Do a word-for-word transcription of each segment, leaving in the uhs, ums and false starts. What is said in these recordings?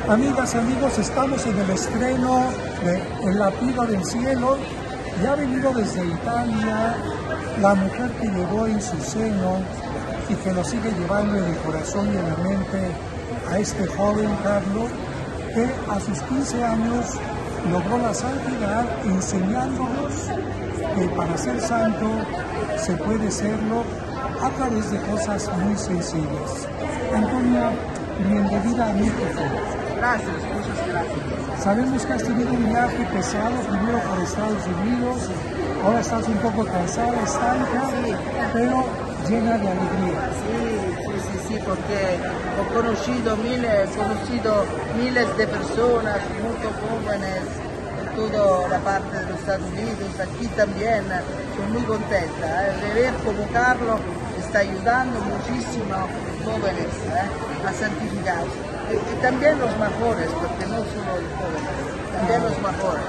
Amigas y amigos, estamos en el estreno de El latido del cielo y ha venido desde Italia la mujer que llevó en su seno y que lo sigue llevando en el corazón y en la mente a este joven Carlo, que a sus quince años logró la santidad enseñándonos que para ser santo se puede serlo a través de cosas muy sencillas. Antonia, bienvenida a México. Gracias, muchas gracias. Sabemos que has tenido un viaje pesado, primero por Estados Unidos, ahora estás un poco cansada, estanca, sí, pero llena de alegría. Sí, sí, sí, sí, porque he conocido miles, he conocido miles de personas muy jóvenes en toda la parte de los Estados Unidos, aquí también. Estoy muy contenta ¿eh? de ver cómo Carlo está ayudando muchísimo a los jóvenes ¿eh? a santificarse. Y, y también los mejores, porque no solo los jóvenes, también los mejores.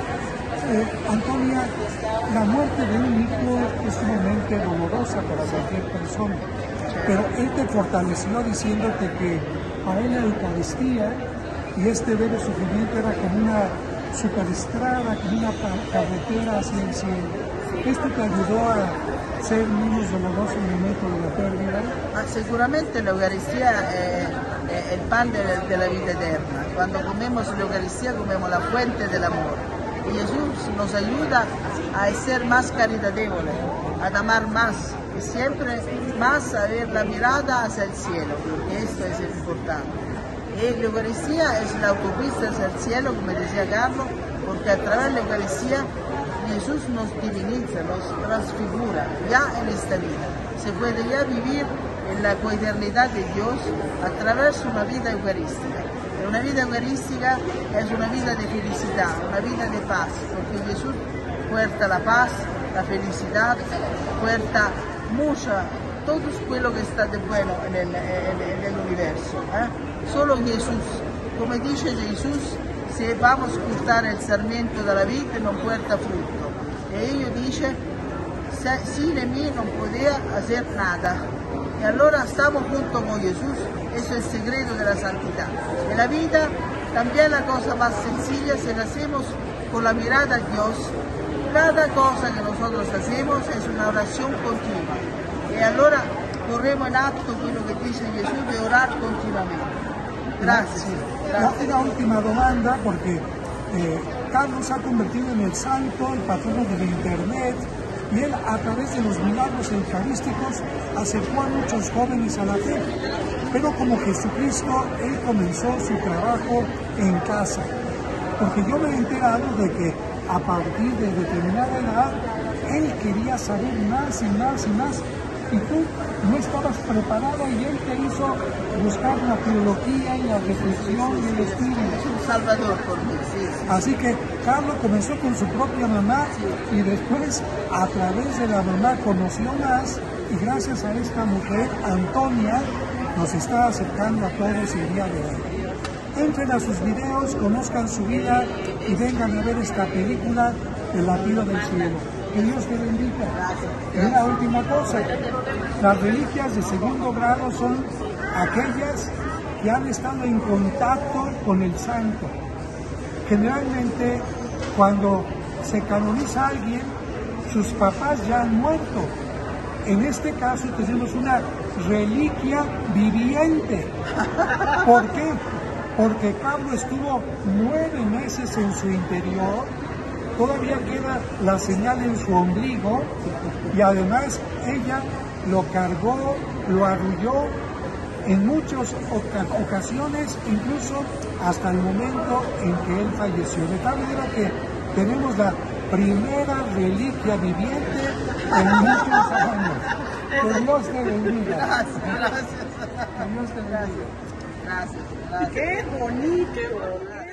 Eh, Antonia, la muerte de un hijo es sumamente dolorosa para cualquier persona, pero él te fortaleció diciéndote que para él la Eucaristía y este breve sufrimiento era como una superestrada, como una carretera hacia el cielo. ¿Esto te ayudó a ser menos doloroso en el momento de la pérdida? Ah, seguramente la Eucaristía es, es el pan de, de la vida eterna. Cuando comemos la Eucaristía comemos la fuente del amor. Y Jesús nos ayuda a ser más caritativo, a amar más y siempre más a ver la mirada hacia el cielo. Y esto es importante. Y la Eucaristía es la autopista hacia el cielo, como decía Carlos, porque a través de la Eucaristía Jesús nos diviniza, nos transfigura ya en esta vida. Se puede ya vivir en la coeternidad de Dios a través de una vida eucarística. Y una vida eucarística es una vida de felicidad, una vida de paz, porque Jesús puerta la paz, la felicidad, puerta mucha, todo lo que está de bueno en el, en, en el universo. ¿eh? Solo Jesús, como dice Jesús, se vamos a cortar el sarmiento de la vida no puerta fruto. Y ellos dicen, sin mí no podía hacer nada. Y ahora estamos junto con Jesús, eso es el secreto de la santidad. En la vida, también la cosa más sencilla, si la hacemos con la mirada a Dios, cada cosa que nosotros hacemos es una oración continua. Y ahora corremos en acto con lo que dice Jesús de orar continuamente. Gracias. Gracias. La, la última demanda, porque eh, Carlos se ha convertido en el santo, el patrono del internet, y él a través de los milagros eucarísticos acercó a muchos jóvenes a la fe. Pero como Jesucristo, él comenzó su trabajo en casa. Porque yo me he enterado de que a partir de determinada edad, él quería saber más y más y más. Y tú no estabas preparado y él te hizo buscar la teología y la reflexión y el espíritu. Es un salvador por mí, sí, sí. Así que Carlos comenzó con su propia mamá y después a través de la mamá conoció más y gracias a esta mujer, Antonia, nos está acercando a todos el día de hoy. Entren a sus videos, conozcan su vida y vengan a ver esta película, El latido del cielo. Que Dios te bendiga. Y la última cosa, las reliquias de segundo grado son aquellas que han estado en contacto con el santo. Generalmente, cuando se canoniza a alguien, sus papás ya han muerto. En este caso tenemos una reliquia viviente. ¿Por qué? Porque Carlos estuvo nueve meses en su interior. Todavía queda la señal en su ombligo y además ella lo cargó, lo arrulló en muchas ocasiones, incluso hasta el momento en que él falleció. De tal manera que tenemos la primera reliquia viviente en muchos años. Que Dios te bendiga. Gracias, gracias. Que Dios te bendiga. Gracias, gracias. Qué bonito.